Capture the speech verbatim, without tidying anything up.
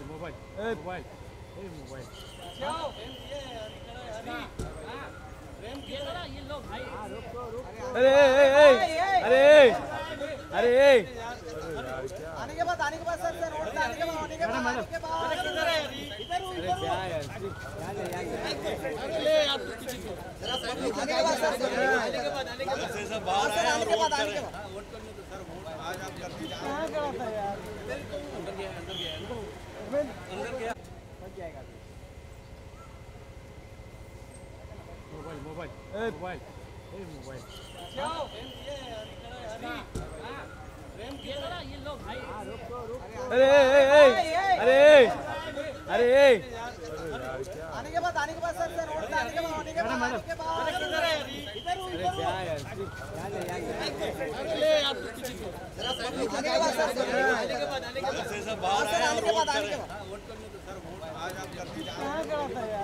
mobile mobile mobile अरे अरे अरे आने के बाद आने के बाद सर सर रोड आने के बाद आने के बाद आने के बाद इधर है इधर इधर क्या यार ले आप पीछे जरा आने के बाद सर आने के बाद आने के बाद से सब बाहर आए आने के बाद आने के बाद वोट करने तो सर वोट आज आप कर दीजिए कहां गया था यार अंदर गया अंदर गया अंदर गया फंस जाएगा मोबाइल मोबाइल मोबाइल मोबाइल जाओ ये हरी प्रेम किया जरा ये लो भाई अरे अरे अरे आने के बाद आने के बाद सर सर रोड आने के बाद आने के बाद आने के बाद इधर है इधर इधर क्या यार ले आप पीछे जरा आने के बाद सर आने के बाद आने के बाद से सब बाहर आए आने के बाद आने के बाद वोट करने तो सर वोट आज आप कर दीजिए कहां गया था यार